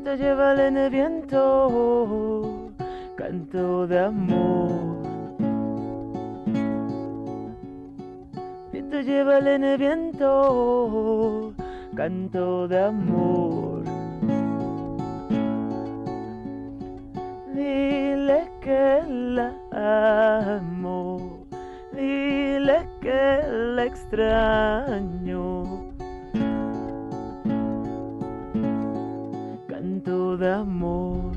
Viento llévale en el viento, canto de amor. Viento llévale en el viento, canto de amor. Dile que la amo, dile que la extraño. Canto de amor.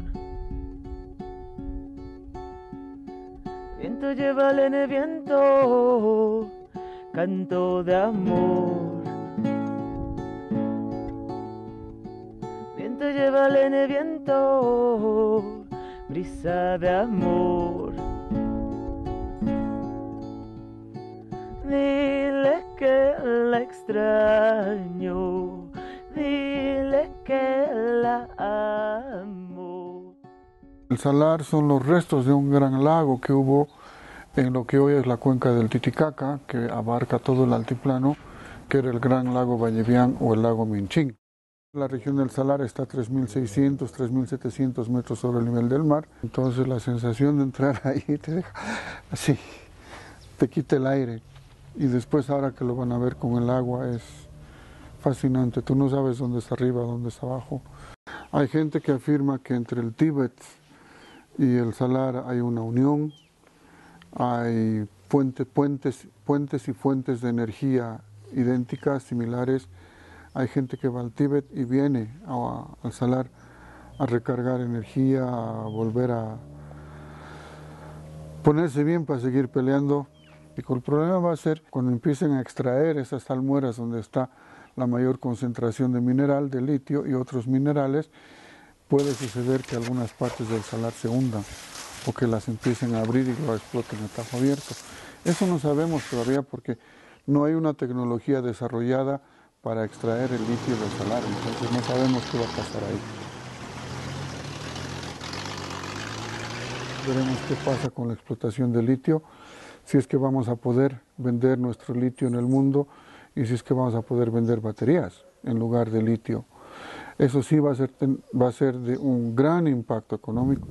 Viento llévale en el viento, canto de amor. Viento llévale en el viento, brisa de amor. Dile que la extraño, dile que la amo. El salar son los restos de un gran lago que hubo en lo que hoy es la cuenca del Titicaca, que abarca todo el altiplano, que era el gran lago Vallevián o el lago Minchín. La región del salar está a 3.600, 3.700 metros sobre el nivel del mar, entonces la sensación de entrar ahí te deja así, te quita el aire. Y después ahora que lo van a ver con el agua es fascinante, tú no sabes dónde está arriba, dónde está abajo. Hay gente que afirma que entre el Tíbet y el salar hay una unión, hay puentes y fuentes de energía idénticas, similares. Hay gente que va al Tíbet y viene al salar a recargar energía, a volver a ponerse bien para seguir peleando. Y el problema va a ser cuando empiecen a extraer esas salmueras donde está la mayor concentración de mineral, de litio y otros minerales, puede suceder que algunas partes del salar se hundan o que las empiecen a abrir y lo exploten a tajo abierto. Eso no sabemos todavía porque no hay una tecnología desarrollada para extraer el litio del salar, entonces no sabemos qué va a pasar ahí. Veremos qué pasa con la explotación del litio, si es que vamos a poder vender nuestro litio en el mundo y si es que vamos a poder vender baterías en lugar de litio. Eso sí va a ser de un gran impacto económico.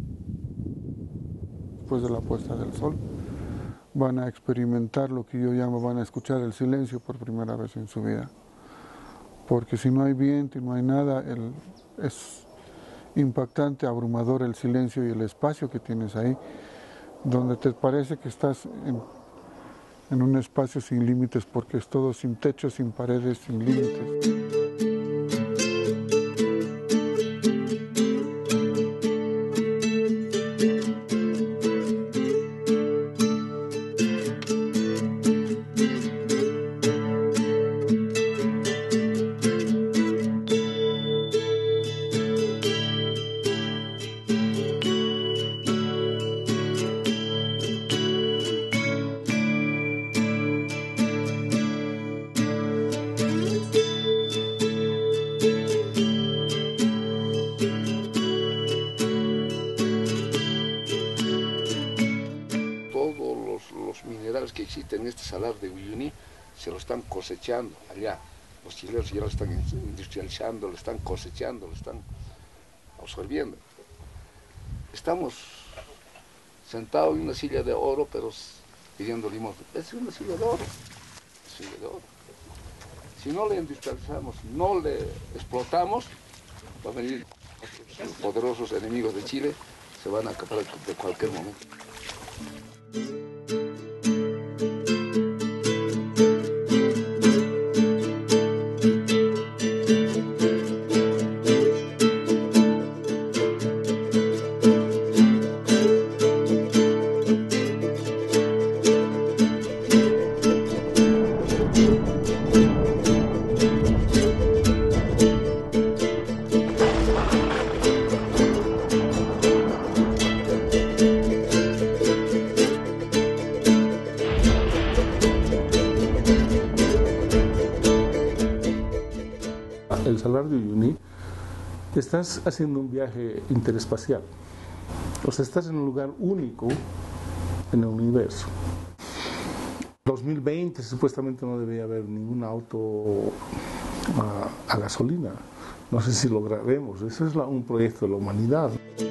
Después de la puesta del sol, van a experimentar lo que yo llamo, van a escuchar el silencio por primera vez en su vida. Porque si no hay viento y no hay nada, es impactante, abrumador el silencio y el espacio que tienes ahí, donde te parece que estás en un espacio sin límites, porque es todo sin techo, sin paredes, sin límites. Que existen en este salar de Uyuni se lo están cosechando allá. Los chilenos ya lo están industrializando, lo están cosechando, lo están absorbiendo. Estamos sentados en una silla de oro, pero pidiendo limosna. Es una silla de oro, silla de oro. Si no le industrializamos, no le explotamos, va a venir los poderosos enemigos de Chile, se van a acabar de cualquier momento. El salar de Uyuni, estás haciendo un viaje interespacial. O sea, estás en un lugar único en el universo. 2020 supuestamente no debería haber ningún auto a gasolina. No sé si lograremos, eso es un proyecto de la humanidad.